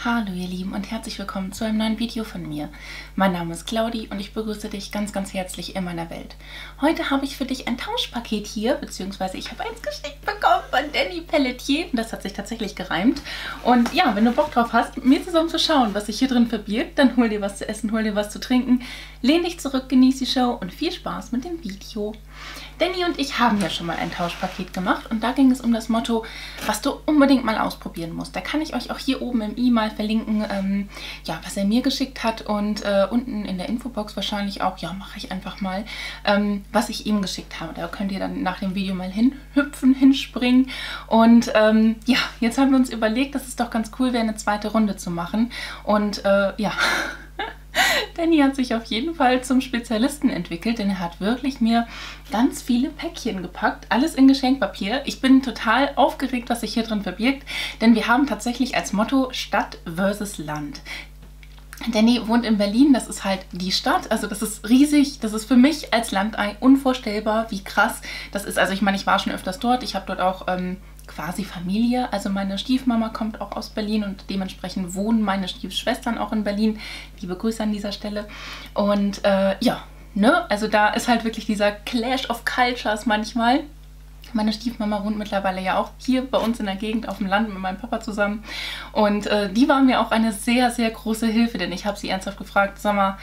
Hallo ihr Lieben und herzlich willkommen zu einem neuen Video von mir. Mein Name ist Claudi und ich begrüße dich ganz, ganz herzlich in meiner Welt. Heute habe ich für dich ein Tauschpaket hier, beziehungsweise ich habe eins geschickt bekommen von Danny Pelletier. Das hat sich tatsächlich gereimt. Und ja, wenn du Bock drauf hast, mit mir zusammen zu schauen, was sich hier drin verbirgt, dann hol dir was zu essen, hol dir was zu trinken, lehn dich zurück, genieß die Show und viel Spaß mit dem Video. Danny und ich haben ja schon mal ein Tauschpaket gemacht und da ging es um das Motto, was du unbedingt mal ausprobieren musst. Da kann ich euch auch hier oben im i mal verlinken, ja, was er mir geschickt hat und unten in der Infobox wahrscheinlich auch, ja, mache ich einfach mal, was ich ihm geschickt habe. Da könnt ihr dann nach dem Video mal hinhüpfen, hinspringen und ja, jetzt haben wir uns überlegt, dass es doch ganz cool wäre, eine zweite Runde zu machen und ja... Danny hat sich auf jeden Fall zum Spezialisten entwickelt, denn er hat wirklich mir ganz viele Päckchen gepackt, alles in Geschenkpapier. Ich bin total aufgeregt, was sich hier drin verbirgt, denn wir haben tatsächlich als Motto Stadt versus Land. Danny wohnt in Berlin, das ist halt die Stadt, also das ist riesig, das ist für mich als Landei unvorstellbar, wie krass das ist. Also ich meine, ich war schon öfters dort, ich habe dort auch... quasi Familie, also meine Stiefmama kommt auch aus Berlin und dementsprechend wohnen meine Stiefschwestern auch in Berlin. Liebe Grüße an dieser Stelle. Und ja, ne, also da ist halt wirklich dieser Clash of Cultures manchmal. Meine Stiefmama wohnt mittlerweile ja auch hier bei uns in der Gegend auf dem Land mit meinem Papa zusammen. Und die war mir auch eine sehr, sehr große Hilfe, denn ich habe sie ernsthaft gefragt, sag mal,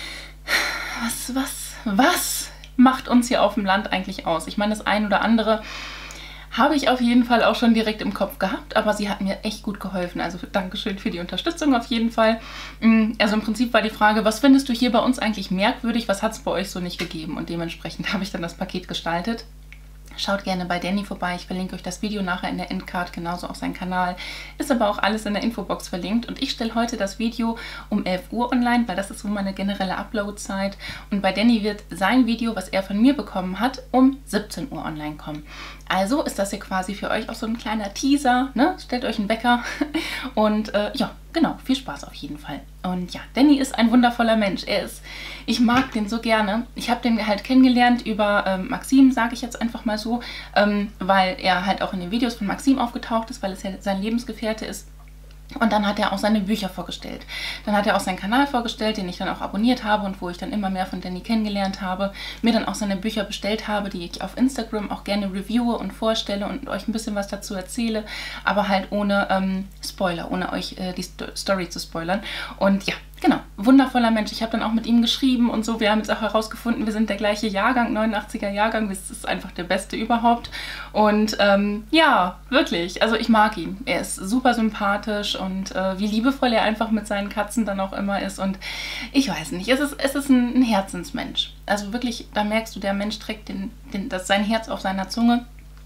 was macht uns hier auf dem Land eigentlich aus? Ich meine, das ein oder andere habe ich auf jeden Fall auch schon direkt im Kopf gehabt, aber sie hat mir echt gut geholfen. Also Dankeschön für die Unterstützung auf jeden Fall. Also im Prinzip war die Frage, was findest du hier bei uns eigentlich merkwürdig, was hat es bei euch so nicht gegeben? Und dementsprechend habe ich dann das Paket gestaltet. Schaut gerne bei Danny vorbei, ich verlinke euch das Video nachher in der Endcard, genauso auch sein Kanal. Ist aber auch alles in der Infobox verlinkt und ich stelle heute das Video um 11 Uhr online, weil das ist so meine generelle Uploadzeit. Und bei Danny wird sein Video, was er von mir bekommen hat, um 17 Uhr online kommen. Also ist das hier quasi für euch auch so ein kleiner Teaser, ne? Stellt euch einen Wecker und ja, genau, viel Spaß auf jeden Fall. Und ja, Danny ist ein wundervoller Mensch. Ich mag den so gerne. Ich habe den halt kennengelernt über Maxim, sage ich jetzt einfach mal so, weil er halt auch in den Videos von Maxim aufgetaucht ist, weil es ja sein Lebensgefährte ist. Und dann hat er auch seine Bücher vorgestellt. Dann hat er auch seinen Kanal vorgestellt, den ich dann auch abonniert habe und wo ich dann immer mehr von Danny kennengelernt habe. Mir dann auch seine Bücher bestellt habe, die ich auf Instagram auch gerne reviewe und vorstelle und euch ein bisschen was dazu erzähle. Aber halt ohne Spoiler, ohne euch die Story zu spoilern. Und ja, genau, wundervoller Mensch. Ich habe dann auch mit ihm geschrieben und so. Wir haben jetzt auch herausgefunden, wir sind der gleiche Jahrgang, 89er Jahrgang. Das ist einfach der beste überhaupt. Und ja, wirklich, also ich mag ihn. Er ist super sympathisch und wie liebevoll er einfach mit seinen Katzen dann auch immer ist. Und ich weiß nicht, es ist ein Herzensmensch. Also wirklich, da merkst du, der Mensch trägt sein Herz auf seiner Zunge.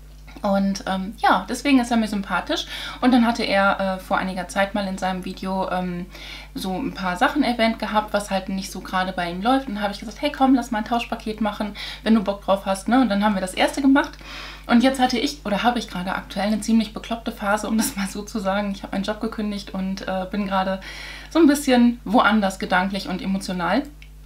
Und ja, deswegen ist er mir sympathisch. Und dann hatte er vor einiger Zeit mal in seinem Video so ein paar Sachen erwähnt gehabt, was halt nicht so gerade bei ihm läuft. Und dann habe ich gesagt, hey komm, lass mal ein Tauschpaket machen, wenn du Bock drauf hast, ne? Und dann haben wir das erste gemacht. Und jetzt habe ich gerade aktuell eine ziemlich bekloppte Phase, um das mal so zu sagen. Ich habe meinen Job gekündigt und bin gerade so ein bisschen woanders gedanklich und emotional.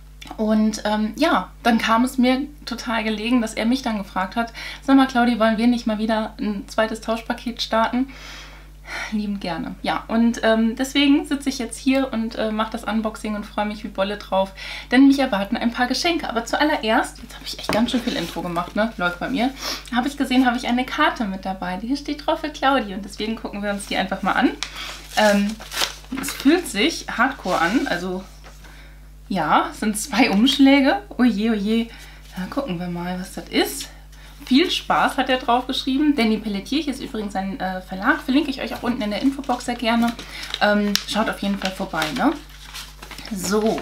Und ja, dann kam es mir total gelegen, dass er mich dann gefragt hat, sag mal Claudi, wollen wir nicht mal wieder ein zweites Tauschpaket starten? Liebend gerne. Ja, und deswegen sitze ich jetzt hier und mache das Unboxing und freue mich wie Bolle drauf, denn mich erwarten ein paar Geschenke. Aber zuallererst, jetzt habe ich echt ganz schön viel Intro gemacht, ne? Läuft bei mir, habe ich gesehen, habe ich eine Karte mit dabei. Hier steht drauf für Claudi und deswegen gucken wir uns die einfach mal an. Es fühlt sich hardcore an, also... ja, es sind 2 Umschläge. Oje, oje. Ja, gucken wir mal, was das ist. Viel Spaß hat er drauf geschrieben. Danny Pelletier, hier ist übrigens ein Verlag. Verlinke ich euch auch unten in der Infobox sehr gerne. Schaut auf jeden Fall vorbei, ne? So.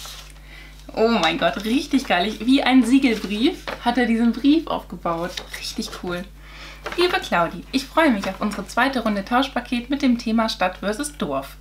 Oh mein Gott, richtig geil. Wie ein Siegelbrief hat er diesen Brief aufgebaut. Richtig cool. Liebe Claudi, ich freue mich auf unsere zweite Runde Tauschpaket mit dem Thema Stadt versus Dorf.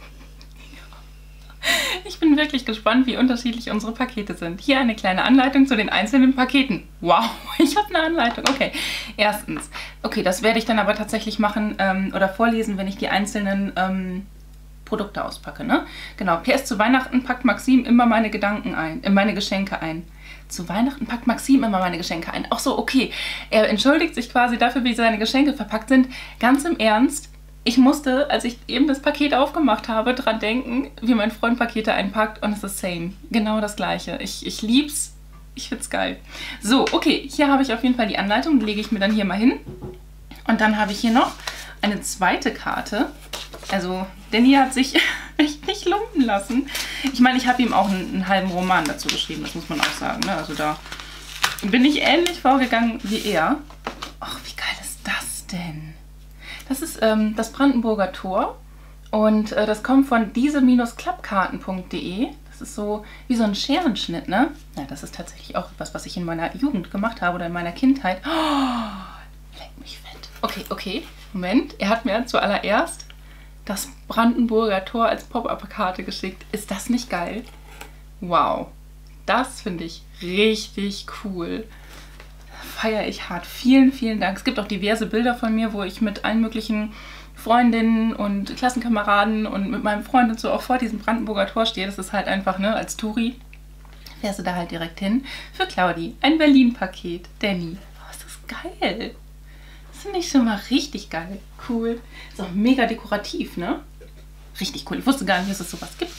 Ich bin wirklich gespannt, wie unterschiedlich unsere Pakete sind. Hier eine kleine Anleitung zu den einzelnen Paketen. Wow, ich habe eine Anleitung. Okay, erstens. Okay, das werde ich dann aber tatsächlich machen oder vorlesen, wenn ich die einzelnen Produkte auspacke, ne? Genau, PS zu Weihnachten packt Maxim immer meine Geschenke ein. Zu Weihnachten packt Maxim immer meine Geschenke ein. Ach so, okay. Er entschuldigt sich quasi dafür, wie seine Geschenke verpackt sind. Ganz im Ernst, Ich musste, als ich eben das Paket aufgemacht habe, dran denken, wie mein Freund Pakete einpackt und es ist same. Genau das gleiche. Ich lieb's. Ich find's geil. So, okay, hier habe ich auf jeden Fall die Anleitung. Die lege ich mir dann hier mal hin. Und dann habe ich hier noch eine zweite Karte. Also, Danny hat sich echt nicht lumpen lassen. Ich meine, ich habe ihm auch einen halben Roman dazu geschrieben, das muss man auch sagen. Ne? Also da bin ich ähnlich vorgegangen wie er. Ach, wie geil ist das denn? Das ist das Brandenburger Tor und das kommt von diese-klappkarten.de. Das ist so wie so ein Scherenschnitt, ne? Ja, das ist tatsächlich auch etwas, was ich in meiner Jugend gemacht habe oder in meiner Kindheit. Oh, leck mich fett. Okay, okay, Moment. Er hat mir zuallererst das Brandenburger Tor als Pop-Up-Karte geschickt. Ist das nicht geil? Wow. Das finde ich richtig cool. Feiere ich hart. Vielen, vielen Dank. Es gibt auch diverse Bilder von mir, wo ich mit allen möglichen Freundinnen und Klassenkameraden und mit meinem Freund und so auch vor diesem Brandenburger Tor stehe. Das ist halt einfach, ne, als Touri fährst du da halt direkt hin. Für Claudi. Ein Berlin-Paket. Danny. Oh, ist das geil. Das finde ich schon mal richtig geil. Cool. Ist auch mega dekorativ, ne? Richtig cool. Ich wusste gar nicht, dass es sowas gibt.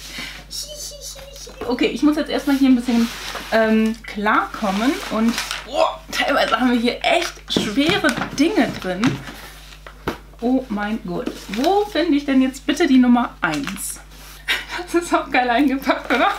Okay, ich muss jetzt erstmal hier ein bisschen klarkommen und teilweise haben wir hier echt schwere Dinge drin. Oh mein Gott. Wo finde ich denn jetzt bitte die Nummer 1? Das ist auch geil eingepackt, oder?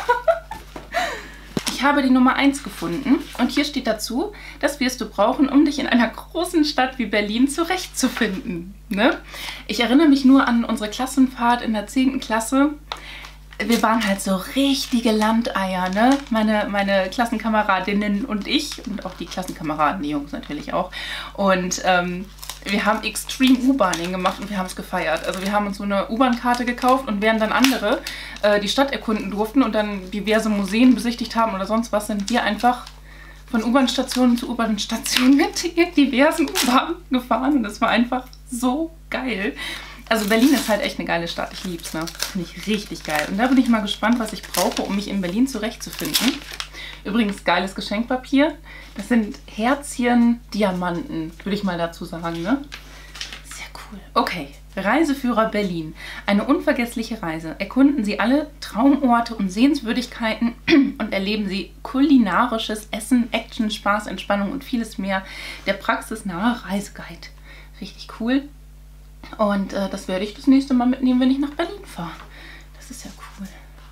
Ich habe die Nummer 1 gefunden und hier steht dazu, das wirst du brauchen, um dich in einer großen Stadt wie Berlin zurechtzufinden. Ne? Ich erinnere mich nur an unsere Klassenfahrt in der 10. Klasse. Wir waren halt so richtige Landeier, ne? Meine Klassenkameradinnen und ich und auch die Klassenkameraden, die Jungs natürlich auch. Und wir haben Extreme U-Bahning gemacht und wir haben es gefeiert. Also wir haben uns so eine U-Bahn-Karte gekauft und während dann andere die Stadt erkunden durften und dann diverse Museen besichtigt haben oder sonst was, sind wir einfach von U-Bahn-Station zu U-Bahn-Station mit diversen U-Bahnen gefahren und das war einfach so geil. Also Berlin ist halt echt eine geile Stadt. Ich lieb's, ne? Finde ich richtig geil. Und da bin ich mal gespannt, was ich brauche, um mich in Berlin zurechtzufinden. Übrigens geiles Geschenkpapier. Das sind Herzchen-Diamanten, würde ich mal dazu sagen, ne? Sehr cool. Okay, Reiseführer Berlin. Eine unvergessliche Reise. Erkunden Sie alle Traumorte und Sehenswürdigkeiten und erleben Sie kulinarisches Essen, Action, Spaß, Entspannung und vieles mehr. Der praxisnahe Reiseguide. Richtig cool. Und das werde ich das nächste Mal mitnehmen, wenn ich nach Berlin fahre. Das ist ja cool.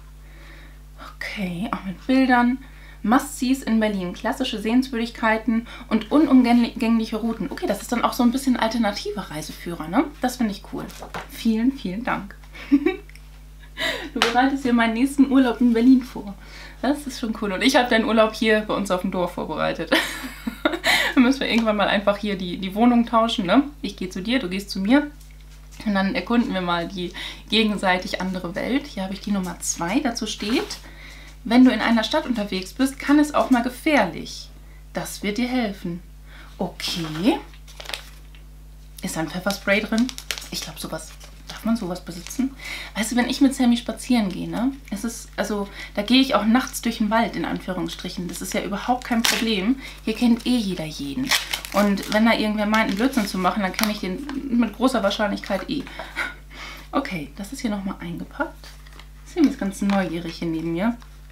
Okay, auch mit Bildern. Must-Sees in Berlin. Klassische Sehenswürdigkeiten und unumgängliche Routen. Okay, das ist dann auch so ein bisschen alternative Reiseführer, ne? Das finde ich cool. Vielen, vielen Dank. Du bereitest dir meinen nächsten Urlaub in Berlin vor. Das ist schon cool. Und ich habe deinen Urlaub hier bei uns auf dem Dorf vorbereitet. Dann müssen wir irgendwann mal einfach hier die Wohnung tauschen, ne? Ich gehe zu dir, du gehst zu mir. Und dann erkunden wir mal die gegenseitig andere Welt. Hier habe ich die Nummer 2. Dazu steht, wenn du in einer Stadt unterwegs bist, kann es auch mal gefährlich. Das wird dir helfen. Okay. Ist da ein Pfefferspray drin? Ich glaube, sowas. Darf man sowas besitzen? Weißt du, wenn ich mit Sammy spazieren gehe, ne? Es ist, also, da gehe ich auch nachts durch den Wald, in Anführungsstrichen. Das ist ja überhaupt kein Problem. Hier kennt eh jeder jeden. Und wenn da irgendwer meint, einen Blödsinn zu machen, dann kenne ich den mit großer Wahrscheinlichkeit eh. Okay, das ist hier nochmal eingepackt. Sammy ist ganz neugierig hier neben mir.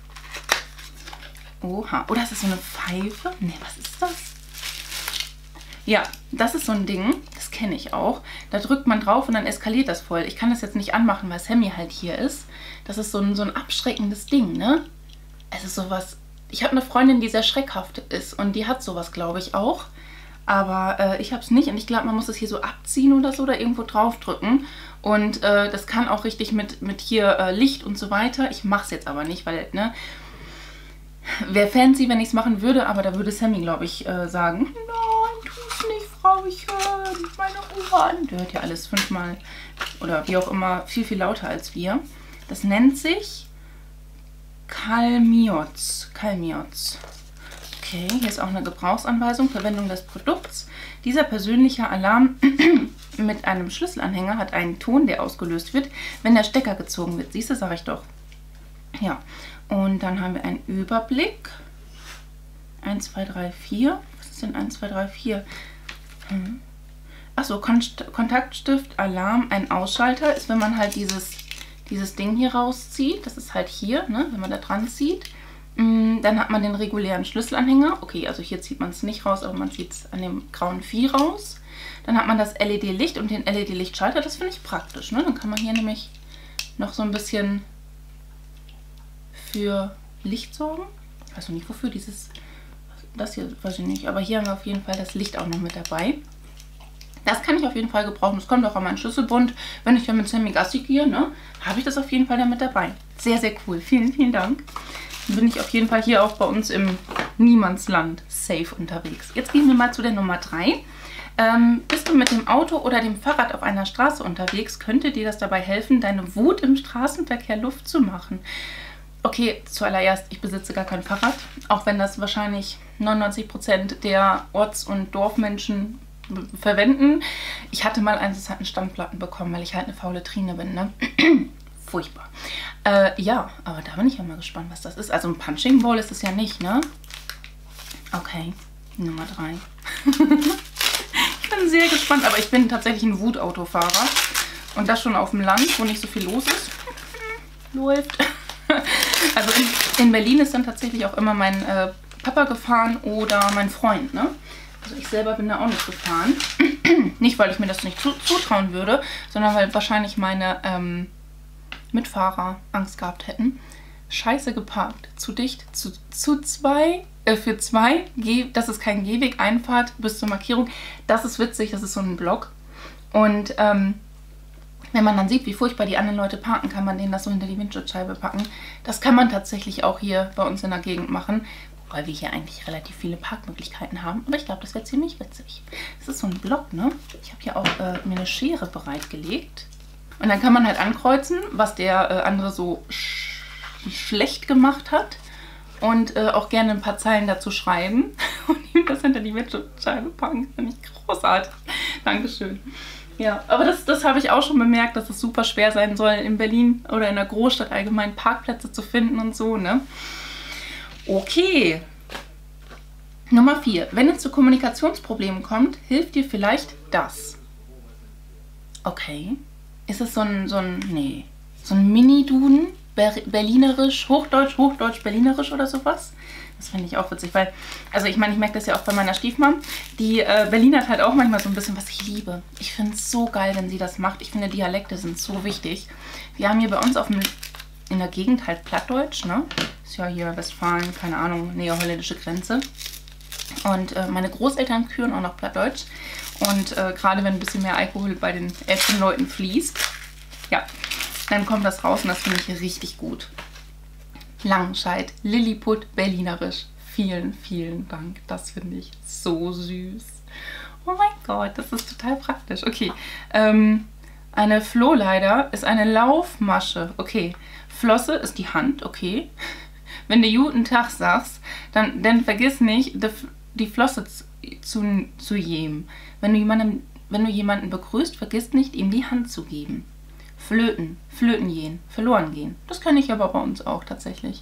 Oha. Oder ist das so eine Pfeife? Ne, was ist das? Ja, das ist so ein Ding. Das kenne ich auch. Da drückt man drauf und dann eskaliert das voll. Ich kann das jetzt nicht anmachen, weil Sammy halt hier ist. Das ist so ein abschreckendes Ding, ne? Es ist sowas... Ich habe eine Freundin, die sehr schreckhaft ist und die hat sowas, glaube ich, auch. Aber ich habe es nicht und ich glaube, man muss es hier so abziehen oder so oder irgendwo drauf drücken. Und das kann auch richtig mit hier Licht und so weiter. Ich mache es jetzt aber nicht, weil, ne... Wäre fancy, wenn ich es machen würde, aber da würde Sammy, glaube ich, sagen, nein, tu's nicht, Frauchen, meine Ohren. Der hört ja alles 5-mal oder wie auch immer viel, viel lauter als wir. Das nennt sich Kalmioz. Kalmioz. Okay, hier ist auch eine Gebrauchsanweisung, Verwendung des Produkts. Dieser persönliche Alarm mit einem Schlüsselanhänger hat einen Ton, der ausgelöst wird, wenn der Stecker gezogen wird. Siehst du, sage ich doch. Ja, und dann haben wir einen Überblick. 1, 2, 3, 4. Was ist denn 1, 2, 3, 4? Achso, Kontaktstift, Alarm, ein Ausschalter ist, wenn man halt dieses Ding hier rauszieht. Das ist halt hier, ne, wenn man da dran zieht. Dann hat man den regulären Schlüsselanhänger. Okay, also hier zieht man es nicht raus, aber man zieht es an dem grauen Vieh raus. Dann hat man das LED-Licht und den LED-Lichtschalter. Das finde ich praktisch, ne? Dann kann man hier nämlich noch so ein bisschen für Licht sorgen. Ich weiß noch nicht, wofür das hier, weiß ich nicht. Aber hier haben wir auf jeden Fall das Licht auch noch mit dabei. Das kann ich auf jeden Fall gebrauchen. Das kommt auch an meinen Schlüsselbund. Wenn ich dann mit Sammy Gassi gehe, ne, habe ich das auf jeden Fall dann mit dabei. Sehr, sehr cool. Vielen, vielen Dank. Dann bin ich auf jeden Fall hier auch bei uns im Niemandsland safe unterwegs. Jetzt gehen wir mal zu der Nummer 3. Bist du mit dem Auto oder dem Fahrrad auf einer Straße unterwegs, könnte dir das dabei helfen, deine Wut im Straßenverkehr Luft zu machen. Okay, zuallererst, ich besitze gar kein Fahrrad, auch wenn das wahrscheinlich 99% der Orts- und Dorfmenschen verwenden. Ich hatte mal eins, das hat einen Standplatten bekommen, weil ich halt eine faule Trine bin, ne? Furchtbar. Ja, aber da bin ich ja mal gespannt, was das ist. Also ein Punching Ball ist es ja nicht, ne? Okay, Nummer 3. Ich bin sehr gespannt, aber ich bin tatsächlich ein Wutautofahrer. Und das schon auf dem Land, wo nicht so viel los ist. Läuft. Also in Berlin ist dann tatsächlich auch immer mein Papa gefahren oder mein Freund, ne? Also ich selber bin da auch nicht gefahren. Nicht, weil ich mir das nicht zutrauen würde, sondern weil wahrscheinlich meine Mitfahrer Angst gehabt hätten. Scheiße geparkt. Zu dicht. Für zwei. Das ist kein Gehweg. Einfahrt bis zur Markierung. Das ist witzig. Das ist so ein Block. Und wenn man dann sieht, wie furchtbar die anderen Leute parken, kann man denen das so hinter die Windschutzscheibe packen. Das kann man tatsächlich auch hier bei uns in der Gegend machen, weil wir hier eigentlich relativ viele Parkmöglichkeiten haben. Aber ich glaube, das wäre ziemlich witzig. Das ist so ein Block, ne? Ich habe hier auch mir eine Schere bereitgelegt. Und dann kann man halt ankreuzen, was der andere so schlecht gemacht hat. Und auch gerne ein paar Zeilen dazu schreiben. Und ihm das hinter die Windschutzscheibe packen. Finde ich großartig. Dankeschön. Ja, aber das habe ich auch schon bemerkt, dass es super schwer sein soll, in Berlin oder in der Großstadt allgemein Parkplätze zu finden und so, ne? Okay. Nummer 4. Wenn es zu Kommunikationsproblemen kommt, hilft dir vielleicht das. Okay. Ist es so ein Mini-Duden? Berlinerisch, Hochdeutsch, Berlinerisch oder sowas? Das finde ich auch witzig, weil, also ich meine, ich merke das ja auch bei meiner Stiefmam. Die Berlinert halt auch manchmal so ein bisschen, was ich liebe. Ich finde es so geil, wenn sie das macht. Ich finde, Dialekte sind so wichtig. Wir haben hier bei uns in der Gegend halt Plattdeutsch, ne? Ist ja hier Westfalen, keine Ahnung, nähe holländische Grenze. Und meine Großeltern führen auch noch Plattdeutsch. Und gerade wenn ein bisschen mehr Alkohol bei den älteren Leuten fließt, ja, dann kommt das raus und das finde ich richtig gut. Langenscheid, Lilliput, Berlinerisch. Vielen, vielen Dank. Das finde ich so süß. Oh mein Gott, das ist total praktisch. Okay, eine Flohleiter ist eine Laufmasche. Okay, Flosse ist die Hand. Okay. Wenn du guten Tag sagst, dann vergiss nicht, die Flosse zu geben. Wenn du jemanden begrüßt, vergiss nicht, ihm die Hand zu geben. Flöten gehen, verloren gehen. Das kann ich aber bei uns auch tatsächlich.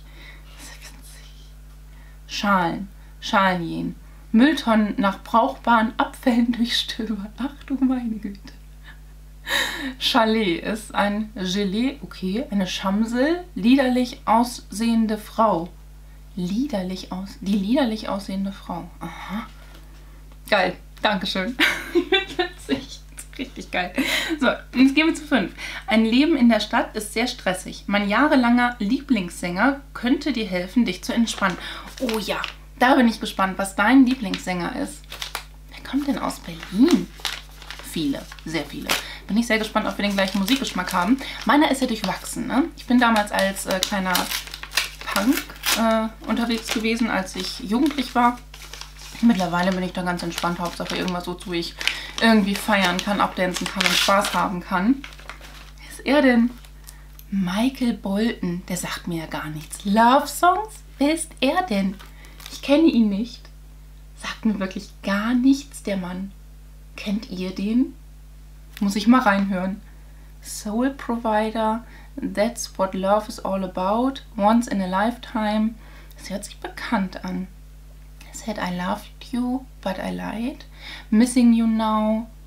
Schalen gehen. Mülltonnen nach brauchbaren Abfällen durchstöbern. Ach du meine Güte. Chalet ist ein Gelee, okay, eine Schamsel, liederlich aussehende Frau. Die liederlich aussehende Frau. Aha. Geil, Dankeschön. Witzig. Richtig geil. So, jetzt gehen wir zu 5. Ein Leben in der Stadt ist sehr stressig. Mein jahrelanger Lieblingssänger könnte dir helfen, dich zu entspannen. Oh ja, da bin ich gespannt, was dein Lieblingssänger ist. Wer kommt denn aus Berlin? Viele, sehr viele. Bin ich sehr gespannt, ob wir den gleichen Musikgeschmack haben. Meiner ist ja durchwachsen, ne? Ich bin damals als kleiner Punk unterwegs gewesen, als ich jugendlich war. Mittlerweile bin ich da ganz entspannt. Hauptsache irgendwas, wozu ich irgendwie feiern kann, abdancen kann und Spaß haben kann. Wer ist er denn? Michael Bolton. Der sagt mir ja gar nichts. Love Songs? Wer ist er denn? Ich kenne ihn nicht. Sagt mir wirklich gar nichts, der Mann. Kennt ihr den? Muss ich mal reinhören. Soul Provider. That's what love is all about. Once in a lifetime. Das hört sich bekannt an. Said I loved you, but I lied. Missing you now.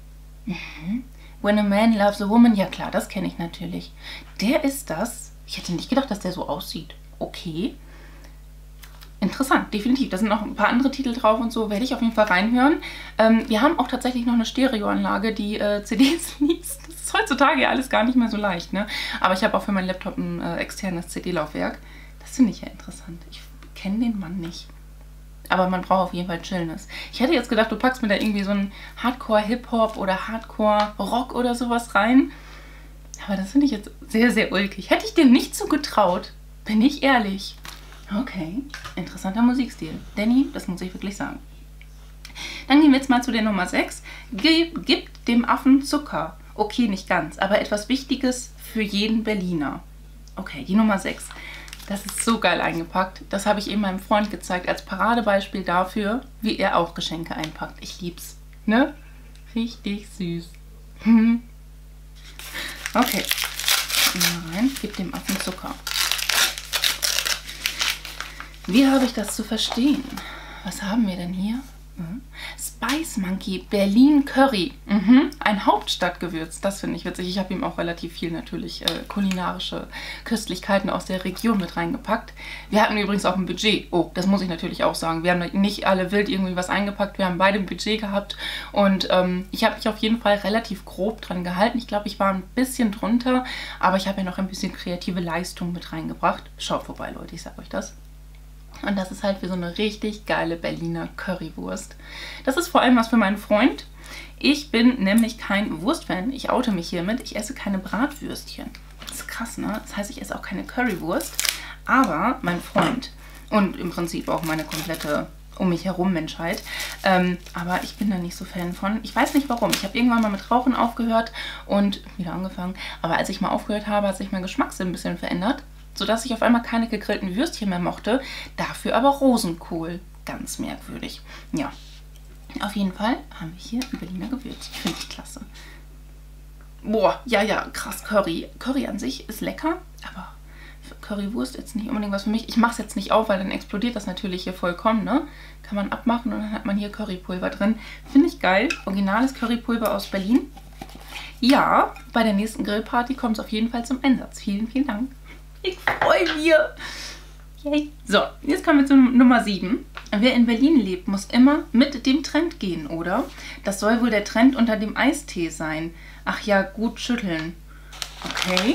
When a Man Loves a Woman. Ja klar, das kenne ich natürlich. Der ist das. Ich hätte nicht gedacht, dass der so aussieht. Okay. Interessant, definitiv. Da sind noch ein paar andere Titel drauf und so. Werde ich auf jeden Fall reinhören. Wir haben auch tatsächlich noch eine Stereoanlage, die CDs liest. Das ist heutzutage ja alles gar nicht mehr so leicht, ne? Aber ich habe auch für meinen Laptop ein externes CD-Laufwerk. Das finde ich ja interessant. Ich kenne den Mann nicht. Aber man braucht auf jeden Fall Chillness. Ich hätte jetzt gedacht, du packst mir da irgendwie so einen Hardcore-Hip-Hop oder Hardcore-Rock oder sowas rein. Aber das finde ich jetzt sehr, sehr ulkig. Hätte ich dir nicht so getraut, bin ich ehrlich. Okay, interessanter Musikstil. Danny, das muss ich wirklich sagen. Dann gehen wir jetzt mal zu der Nummer 6. Gib dem Affen Zucker. Okay, nicht ganz, aber etwas Wichtiges für jeden Berliner. Okay, die Nummer 6. Das ist so geil eingepackt. Das habe ich eben meinem Freund gezeigt als Paradebeispiel dafür, wie er auch Geschenke einpackt. Ich lieb's. Ne? Richtig süß. Okay. Mal rein. Gib dem Affen Zucker. Wie habe ich das zu verstehen? Was haben wir denn hier? Spice Monkey Berlin Curry. Ein Hauptstadtgewürz. Das finde ich witzig. Ich habe ihm auch relativ viel natürlich kulinarische Köstlichkeiten aus der Region mit reingepackt. Wir hatten übrigens auch ein Budget. Oh, das muss ich natürlich auch sagen. Wir haben nicht alle wild irgendwie was eingepackt. Wir haben beide ein Budget gehabt. Und ich habe mich auf jeden Fall relativ grob dran gehalten. Ich glaube, ich war ein bisschen drunter. Aber ich habe ja noch ein bisschen kreative Leistung mit reingebracht. Schaut vorbei, Leute. Ich sage euch das. Und das ist halt für so eine richtig geile Berliner Currywurst. Das ist vor allem was für meinen Freund. Ich bin nämlich kein Wurstfan. Ich oute mich hiermit. Ich esse keine Bratwürstchen. Das ist krass, ne? Das heißt, ich esse auch keine Currywurst. Aber mein Freund und im Prinzip auch meine komplette um mich herum Menschheit. Aber ich bin da nicht so Fan von. Ich weiß nicht warum. Ich habe irgendwann mal mit Rauchen aufgehört und wieder angefangen. Aber als ich mal aufgehört habe, hat sich mein Geschmackssinn ein bisschen verändert, sodass ich auf einmal keine gegrillten Würstchen mehr mochte, dafür aber Rosenkohl. Ganz merkwürdig. Ja, auf jeden Fall haben wir hier ein Berliner Gewürz. Ich finde es klasse. Boah, ja, krass, Curry. Curry an sich ist lecker, aber für Currywurst jetzt nicht unbedingt was für mich. Ich mache es jetzt nicht auf, weil dann explodiert das natürlich hier vollkommen, ne? Kann man abmachen und dann hat man hier Currypulver drin. Finde ich geil. Originales Currypulver aus Berlin. Ja, bei der nächsten Grillparty kommt es auf jeden Fall zum Einsatz. Vielen, vielen Dank. Ich freue mich. Yay. So, jetzt kommen wir zu Nummer 7. Wer in Berlin lebt, muss immer mit dem Trend gehen, oder? Das soll wohl der Trend unter dem Eistee sein. Ach ja, gut schütteln. Okay.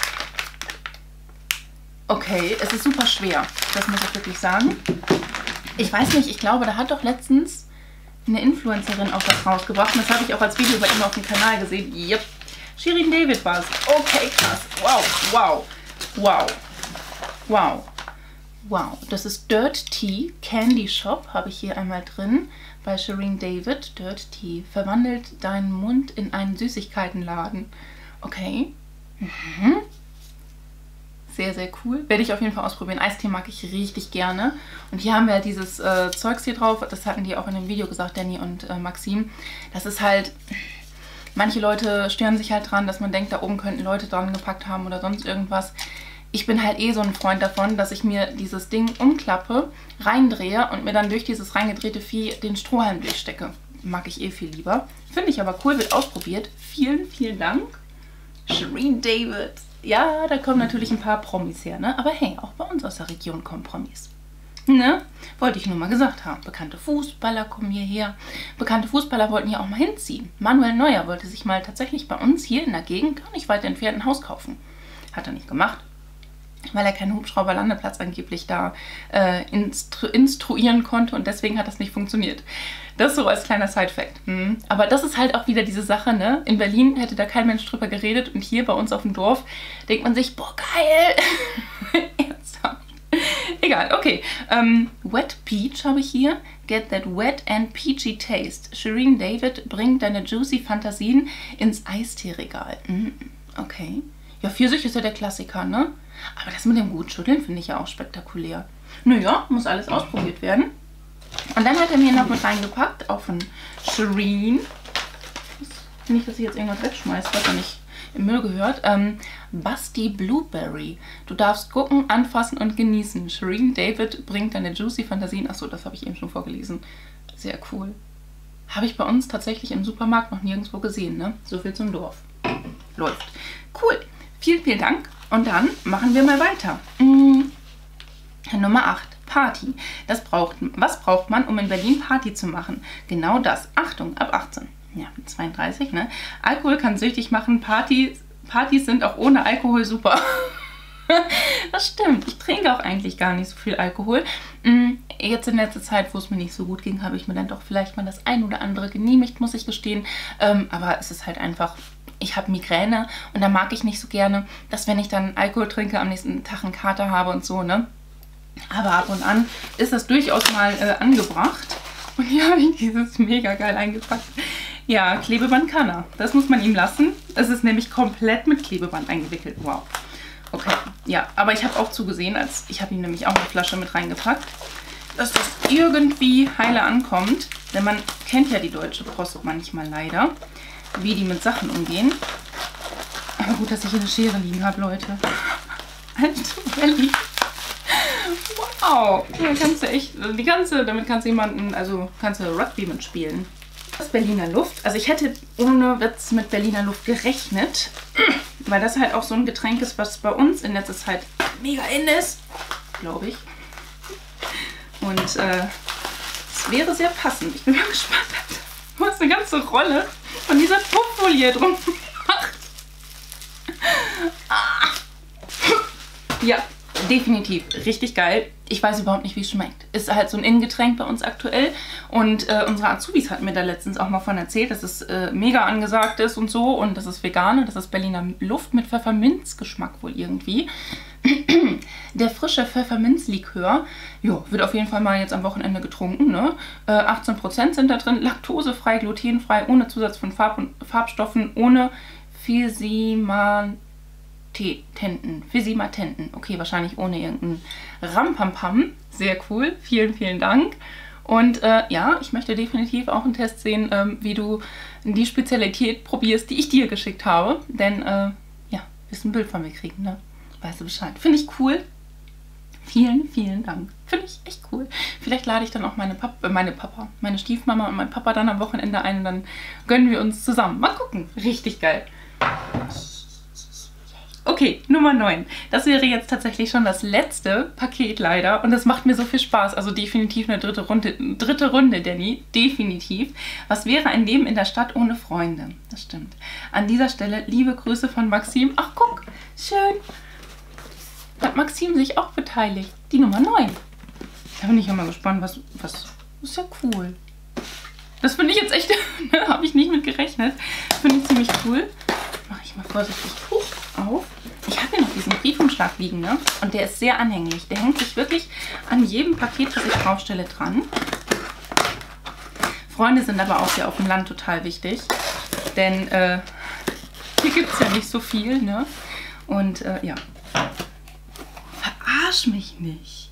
Okay, es ist super schwer. Das muss ich wirklich sagen. Ich weiß nicht, ich glaube, da hat doch letztens eine Influencerin auch was rausgebracht. Und das habe ich auch als Video bei ihm auf dem Kanal gesehen. Yep. Shirin David war es. Okay, krass. Wow. Das ist Dirt Tea Candy Shop. Habe ich hier einmal drin. Bei Shirin David. Dirt Tea. Verwandelt deinen Mund in einen Süßigkeitenladen. Okay. Sehr, sehr cool. Werde ich auf jeden Fall ausprobieren. Eistee mag ich richtig gerne. Und hier haben wir halt dieses Zeugs hier drauf. Das hatten die auch in dem Video gesagt, Danny und Maxim. Das ist halt... Manche Leute stören sich halt dran, dass man denkt, da oben könnten Leute dran gepackt haben oder sonst irgendwas. Ich bin halt so ein Freund davon, dass ich mir dieses Ding umklappe, reindrehe und mir dann durch dieses reingedrehte Vieh den Strohhalm durchstecke. Mag ich viel lieber. Finde ich aber cool, wird ausprobiert. Vielen, vielen Dank. Shirin David. Ja, da kommen natürlich ein paar Promis her, ne? Aber hey, auch bei uns aus der Region kommen Promis. Ne? Wollte ich nur mal gesagt haben. Bekannte Fußballer kommen hierher. Bekannte Fußballer wollten hier auch mal hinziehen. Manuel Neuer wollte sich mal tatsächlich bei uns hier in der Gegend gar nicht weit entfernt ein Haus kaufen. Hat er nicht gemacht, weil er keinen Hubschrauberlandeplatz angeblich da instruieren konnte und deswegen hat das nicht funktioniert. Das so als kleiner Side-Fact. Aber das ist halt auch wieder diese Sache, ne? In Berlin hätte da kein Mensch drüber geredet und hier bei uns auf dem Dorf denkt man sich, boah, geil! Ernsthaft. Egal, okay. Wet Peach habe ich hier. Get that wet and peachy taste. Shirin David bringt deine juicy Fantasien ins Eistee-Regal. Okay. Ja, Pfirsich ist ja der Klassiker, ne? Aber das mit dem Gutschütteln finde ich ja auch spektakulär. Naja, muss alles ausprobiert werden. Und dann hat er mir noch mit reingepackt, auch von Shirin. Nicht, dass ich jetzt irgendwas wegschmeiße, was er nicht im Müll gehört. Basti Blueberry. Du darfst gucken, anfassen und genießen. Shirin David bringt deine juicy Fantasien. Achso, das habe ich eben schon vorgelesen. Sehr cool. Habe ich bei uns tatsächlich im Supermarkt noch nirgendwo gesehen, ne? So viel zum Dorf. Läuft. Cool. Vielen, vielen Dank. Und dann machen wir mal weiter. Nummer 8. Party. Was braucht man, um in Berlin Party zu machen? Genau das. Achtung, ab 18. Ja, 32, ne? Alkohol kann süchtig machen. Partys sind auch ohne Alkohol super. Das stimmt. Ich trinke auch eigentlich gar nicht so viel Alkohol. Jetzt in letzter Zeit, wo es mir nicht so gut ging, habe ich mir dann doch vielleicht mal das ein oder andere genehmigt, muss ich gestehen. Aber es ist halt einfach... Ich habe Migräne und da mag ich nicht so gerne, dass wenn ich dann Alkohol trinke, am nächsten Tag einen Kater habe und so, ne? Aber ab und an ist das durchaus mal angebracht. Und hier habe ich dieses mega geil eingepackt. Ja, Klebeband kann er. Das muss man ihm lassen. Es ist nämlich komplett mit Klebeband eingewickelt. Wow. Okay, ja, aber ich habe auch zugesehen, ich habe ihm nämlich auch eine Flasche mit reingepackt, dass das irgendwie heile ankommt. Denn man kennt ja die Deutsche Post manchmal leider, wie die mit Sachen umgehen. Aber gut, dass ich hier eine Schere liegen habe, Leute. Alter, Belly. Wow. Da kannst du echt, damit kannst du jemanden, also kannst du Rugby mitspielen. Das Berliner Luft. Also ich hätte ohne Witz mit Berliner Luft gerechnet, weil das halt auch so ein Getränk ist, was bei uns in letzter Zeit mega in ist, glaube ich. Und es wäre sehr passend. Ich bin mal gespannt. Du hast eine ganze Rolle von dieser Pufffolie drum gemacht. Ja, definitiv. Richtig geil. Ich weiß überhaupt nicht, wie es schmeckt. Ist halt so ein Innengetränk bei uns aktuell. Und unsere Azubis hatten mir da letztens auch mal von erzählt, dass es mega angesagt ist und so. Und das ist vegan und das ist Berliner Luft mit Pfefferminzgeschmack wohl irgendwie. Der frische Pfefferminzlikör, ja, wird auf jeden Fall mal jetzt am Wochenende getrunken, ne? 18% sind da drin, laktosefrei, glutenfrei, ohne Zusatz von Farbstoffen, ohne Physimatenten. Okay, wahrscheinlich ohne irgendeinen Rampampam. Sehr cool, vielen, vielen Dank. Und ja, ich möchte definitiv auch einen Test sehen, wie du die Spezialität probierst, die ich dir geschickt habe. Denn, ja, wirst ein Bild von mir kriegen, ne? Weißt du Bescheid. Finde ich cool. Vielen, vielen Dank. Finde ich echt cool. Vielleicht lade ich dann auch meine Stiefmama und mein Papa dann am Wochenende ein und dann gönnen wir uns zusammen. Mal gucken. Richtig geil. Okay, Nummer 9. Das wäre jetzt tatsächlich schon das letzte Paket leider und das macht mir so viel Spaß. Also definitiv eine dritte Runde, Danny. Definitiv. Was wäre ein Leben in der Stadt ohne Freunde? Das stimmt. An dieser Stelle liebe Grüße von Maxim. Ach, guck, schön. Hat Maxim sich auch beteiligt. Die Nummer 9. Da bin ich auch mal gespannt, was ist ja cool. Das finde ich jetzt echt, habe ich nicht mit gerechnet. Finde ich ziemlich cool. Mache ich mal vorsichtig auf. Ich habe hier noch diesen Briefumschlag liegen, ne? Und der ist sehr anhänglich. Der hängt sich wirklich an jedem Paket, das ich draufstelle, dran. Freunde sind aber auch hier auf dem Land total wichtig. Denn hier gibt es ja nicht so viel, ne? Und ja. Verarsch mich nicht.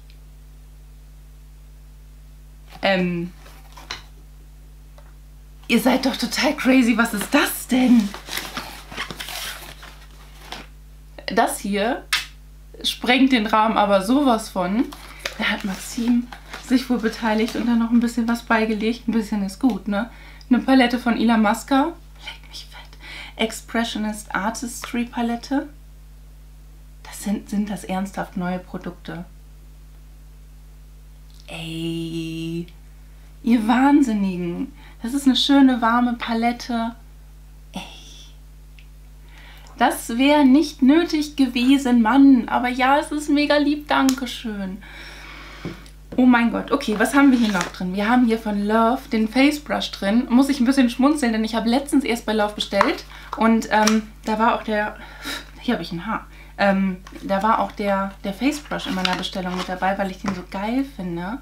Ihr seid doch total crazy. Was ist das denn? Das hier sprengt den Rahmen aber sowas von. Da hat Maxim sich wohl beteiligt und dann noch ein bisschen was beigelegt. Ein bisschen ist gut, ne? Eine Palette von Illamasqua. Leck mich fett. Expressionist Artistry Palette. Sind das ernsthaft neue Produkte? Ey, ihr Wahnsinnigen. Das ist eine schöne, warme Palette. Ey. Das wäre nicht nötig gewesen, Mann. Aber ja, es ist mega lieb. Dankeschön. Oh mein Gott. Okay, was haben wir hier noch drin? Wir haben hier von Love den Face Brush drin. Muss ich ein bisschen schmunzeln, denn ich habe letztens erst bei Love bestellt. Und da war auch der... Hier habe ich ein Haar. Da war auch der Face Brush in meiner Bestellung mit dabei, weil ich den so geil finde.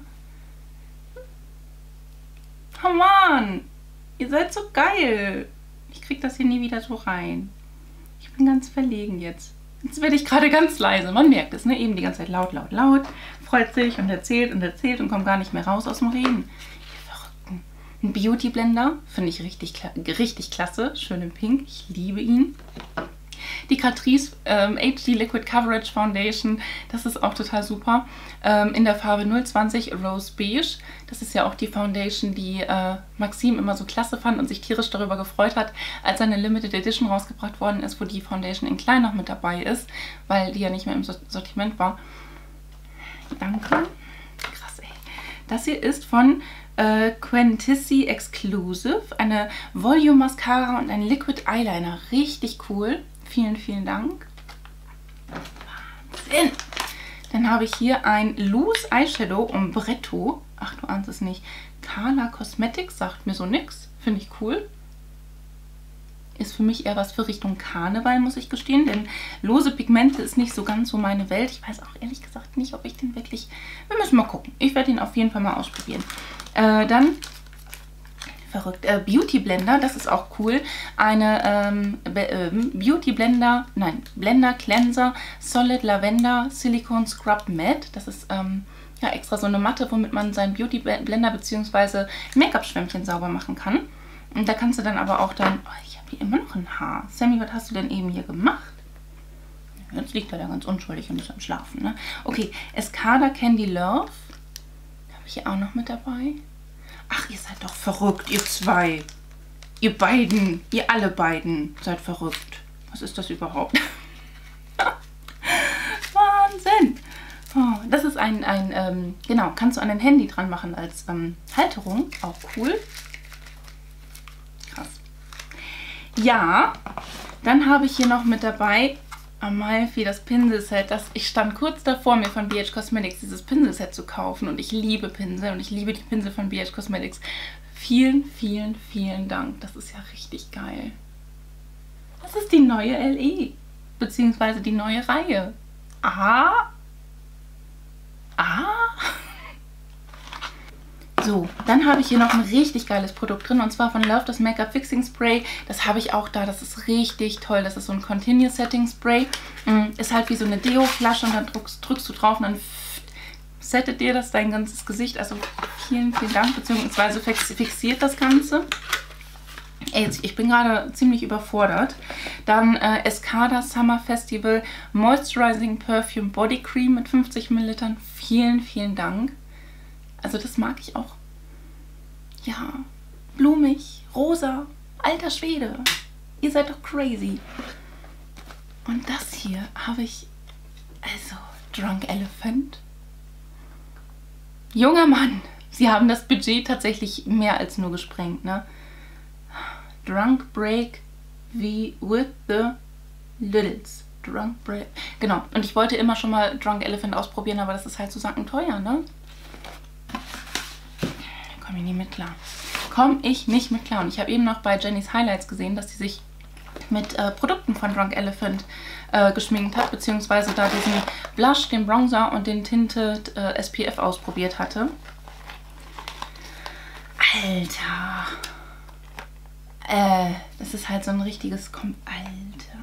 Oh Mann, ihr seid so geil. Ich krieg das hier nie wieder so rein. Ich bin ganz verlegen jetzt. Jetzt werde ich gerade ganz leise. Man merkt es, ne? Eben die ganze Zeit laut, laut, laut. Freut sich und erzählt und kommt gar nicht mehr raus aus dem Reden. Ihr Verrückten. Ein Beauty Blender finde ich richtig klasse. Schön in Pink. Ich liebe ihn. Die Catrice HD Liquid Coverage Foundation, das ist auch total super. In der Farbe 020 Rose Beige. Das ist ja auch die Foundation, die Maxim immer so klasse fand und sich tierisch darüber gefreut hat, als eine Limited Edition rausgebracht worden ist, wo die Foundation in klein noch mit dabei ist, weil die ja nicht mehr im Sortiment war. Danke. Krass, ey. Das hier ist von Quentissi Exclusive, eine Volume Mascara und ein Liquid Eyeliner. Richtig cool. Vielen, vielen Dank. Wahnsinn. Dann habe ich hier ein Loose Eyeshadow Ombretto. Ach, du ahnst es nicht. Carla Cosmetics, sagt mir so nix. Finde ich cool. Ist für mich eher was für Richtung Karneval, muss ich gestehen. Denn lose Pigmente ist nicht so ganz so meine Welt. Ich weiß auch ehrlich gesagt nicht, ob ich den wirklich... Wir müssen mal gucken. Ich werde ihn auf jeden Fall mal ausprobieren. Dann, verrückt, Beauty Blender, das ist auch cool. Eine Beauty Blender, nein, Blender Cleanser Solid Lavender Silicone Scrub Matte. Das ist ja extra so eine Matte, womit man seinen Beauty Blender bzw. Make-up-Schwämmchen sauber machen kann. Und da kannst du dann aber auch dann... Oh, ich habe hier immer noch ein Haar. Sammy, was hast du denn eben hier gemacht? Jetzt liegt er da ganz unschuldig und ist am Schlafen, ne? Okay, Escada Candy Love. Habe ich hier auch noch mit dabei. Ach, ihr seid doch verrückt, ihr zwei. Ihr beiden, ihr alle beiden seid verrückt. Was ist das überhaupt? Wahnsinn. Oh, das ist genau, kannst du an dein Handy dran machen als Halterung. Auch cool. Krass. Ja, dann habe ich hier noch mit dabei Amalfi, das Pinselset. Ich stand kurz davor, mir von BH Cosmetics dieses Pinselset zu kaufen. Und ich liebe Pinsel und ich liebe die Pinsel von BH Cosmetics. Vielen, vielen, vielen Dank. Das ist ja richtig geil. Das ist die neue LE. Beziehungsweise die neue Reihe. Aha. Ah. So, dann habe ich hier noch ein richtig geiles Produkt drin und zwar von Love das Make-up Fixing Spray. Das habe ich auch da, das ist richtig toll. Das ist so ein Continuous Setting Spray. Ist halt wie so eine Deo-Flasche und dann drückst du drauf und dann settet dir das dein ganzes Gesicht. Also vielen, vielen Dank, beziehungsweise fixiert das Ganze. Ey, ich bin gerade ziemlich überfordert. Dann Escada Summer Festival Moisturizing Perfume Body Cream mit 50 Millilitern. Vielen, vielen Dank. Also das mag ich auch. Ja, blumig, rosa, alter Schwede. Ihr seid doch crazy. Und das hier habe ich, also Drunk Elephant. Junger Mann, sie haben das Budget tatsächlich mehr als nur gesprengt, ne? Drunk Break wie with the Littles. Drunk Break. Genau, und ich wollte immer schon mal Drunk Elephant ausprobieren, aber das ist halt so sackenteuer, ne? Komme ich nicht mit klar. Komme ich nicht mit klar. Und ich habe eben noch bei Jenny's Highlights gesehen, dass sie sich mit Produkten von Drunk Elephant geschminkt hat, beziehungsweise da diesen Blush, den Bronzer und den Tinted SPF ausprobiert hatte. Alter. Das ist halt so ein richtiges Alter.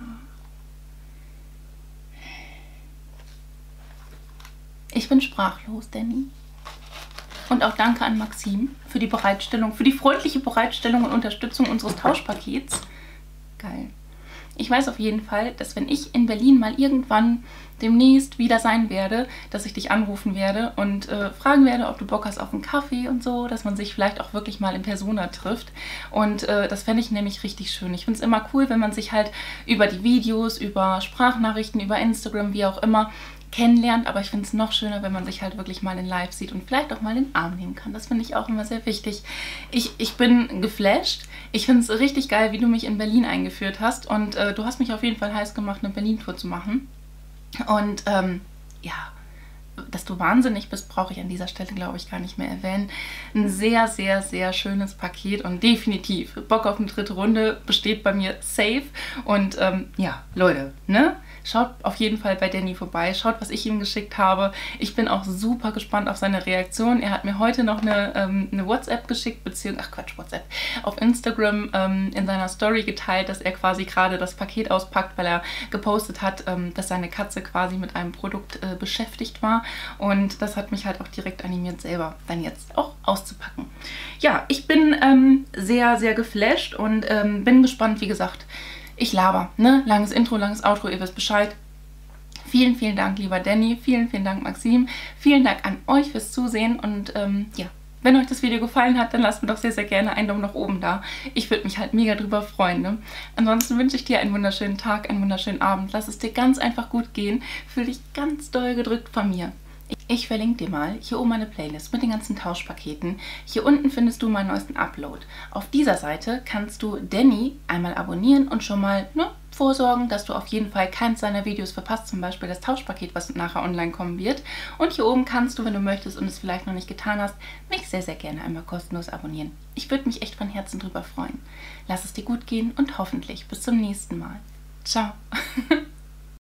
Ich bin sprachlos, Danny. Und auch danke an Maxim für die Bereitstellung, für die freundliche Bereitstellung und Unterstützung unseres Tauschpakets. Geil. Ich weiß auf jeden Fall, dass wenn ich in Berlin mal irgendwann demnächst wieder sein werde, dass ich dich anrufen werde und fragen werde, ob du Bock hast auf einen Kaffee und so, dass man sich vielleicht auch wirklich mal in Persona trifft. Und das fände ich nämlich richtig schön. Ich finde es immer cool, wenn man sich halt über die Videos, über Sprachnachrichten, über Instagram, wie auch immer, kennenlernt, aber ich finde es noch schöner, wenn man sich halt wirklich mal in Live sieht und vielleicht auch mal in den Arm nehmen kann. Das finde ich auch immer sehr wichtig. Ich bin geflasht. Ich finde es richtig geil, wie du mich in Berlin eingeführt hast und du hast mich auf jeden Fall heiß gemacht, eine Berlin-Tour zu machen. Und ja, dass du wahnsinnig bist, brauche ich an dieser Stelle, glaube ich, gar nicht mehr erwähnen. Ein sehr, sehr, sehr schönes Paket und definitiv Bock auf eine dritte Runde besteht bei mir safe. Und ja, Leute, ne? Schaut auf jeden Fall bei Danny vorbei, schaut, was ich ihm geschickt habe. Ich bin auch super gespannt auf seine Reaktion. Er hat mir heute noch eine WhatsApp geschickt, beziehungsweise, ach Quatsch, WhatsApp, auf Instagram in seiner Story geteilt, dass er quasi gerade das Paket auspackt, weil er gepostet hat, dass seine Katze quasi mit einem Produkt beschäftigt war. Und das hat mich halt auch direkt animiert, selber dann jetzt auch auszupacken. Ja, ich bin sehr, sehr geflasht und bin gespannt, wie gesagt, Ich laber, ne? Langes Intro, langes Outro, ihr wisst Bescheid. Vielen, vielen Dank, lieber Danny. Vielen, vielen Dank, Maxim. Vielen Dank an euch fürs Zusehen. Und ja, wenn euch das Video gefallen hat, dann lasst mir doch sehr, sehr gerne einen Daumen nach oben da. Ich würde mich halt mega drüber freuen. Ne? Ansonsten wünsche ich dir einen wunderschönen Tag, einen wunderschönen Abend. Lass es dir ganz einfach gut gehen. Fühl dich ganz doll gedrückt von mir. Ich verlinke dir mal hier oben meine Playlist mit den ganzen Tauschpaketen. Hier unten findest du meinen neuesten Upload. Auf dieser Seite kannst du Danny einmal abonnieren und schon mal vorsorgen, dass du auf jeden Fall keins seiner Videos verpasst, zum Beispiel das Tauschpaket, was nachher online kommen wird. Und hier oben kannst du, wenn du möchtest und es vielleicht noch nicht getan hast, mich sehr, sehr gerne einmal kostenlos abonnieren. Ich würde mich echt von Herzen drüber freuen. Lass es dir gut gehen und hoffentlich bis zum nächsten Mal. Ciao!